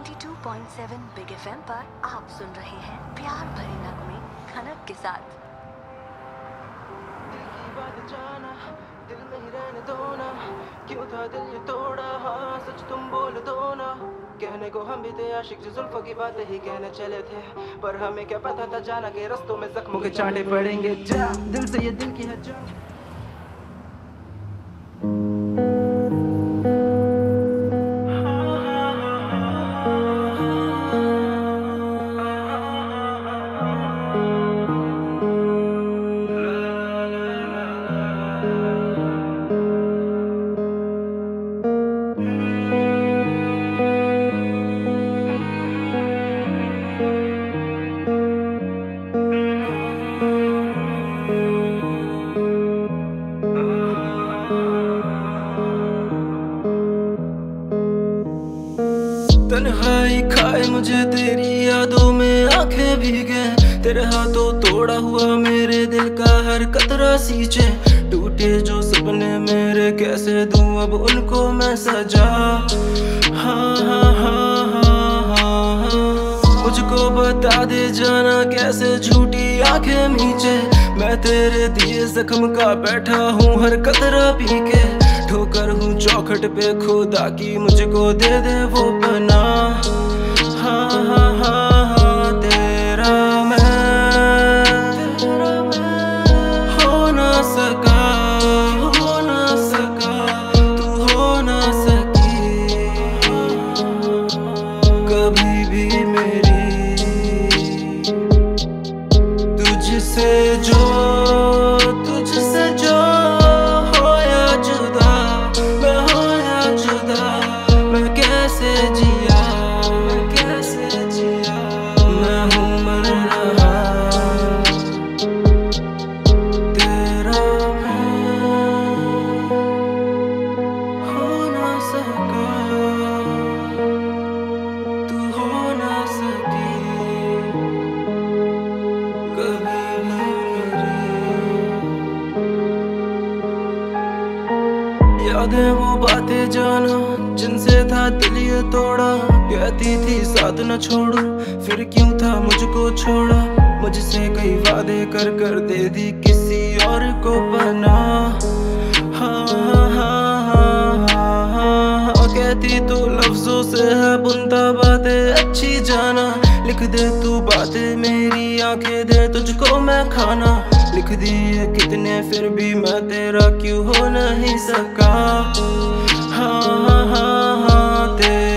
92.7 big FM पर आप सुन रहे हैं प्यार भरे नगमे खनक के साथ। दिल की बात जाना, दिल में ही रहने दो ना, क्यों था दिल ये तोड़ा, हाँ सच तुम बोल दो ना। कहने को हम भी थे आशिक जो जुल्फों की बातें ही कहने चले थे, पर हमें क्या पता था जाना के रस्तों में जख्मों के चांटे पड़ेंगे। जा दिल से ये दिल की है जान। तन्हाई खाए मुझे तेरी यादों में आंखें भीगे, तेरे हाथों तोड़ा हुआ मेरे दिल का हर कतरा सींचे। टूटे जो सपने मेरे कैसे दूं अब उनको मैं सजा। हाँ हाँ हाँ हाँ हाँ हाँ मुझको बता दे जाना कैसे झूठी आंखें मींचे। मैं तेरे दिए जख्म का बैठा हूँ हर कतरा पी के। ठोकर हूँ चौखट पे खुदा की मुझको दे दे वो पना। हाँ हाँ हाँ हाँ तेरा मैं हो ना सका, हो ना सका, तू हो ना सकी कभी भी मेरी। तुझसे जो यादें वो बातें जाना जिनसे था दिल ये तोड़ा। कहती थी साथ न छोड़ो, फिर क्यों था मुझको छोड़ा। मुझसे कई वादे कर कर दे दी किसी और को बना। हाँ हाँ हाँ हाँ हाँ हाँ कहती तू लफ्जों से है बुनता बातें अच्छी जाना। लिख दे तू बातें मेरी आंखें दे तुझको मैं खाना। लिख दिए कितने फिर भी मैं तेरा क्यों हो नहीं सका। हाँ हाँ हाँ हाँ